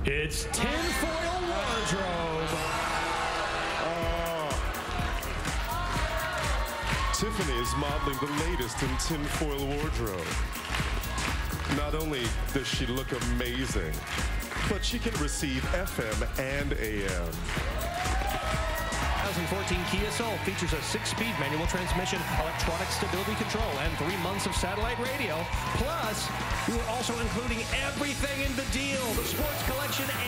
It's tinfoil wardrobe. Tiffany is modeling the latest in tinfoil wardrobe. Not only does she look amazing, but she can receive FM and AM. 2014 Kia Soul features a 6-speed manual transmission, electronic stability control, and 3 months of satellite radio. Plus, we are also including everything in the deal: the sports collection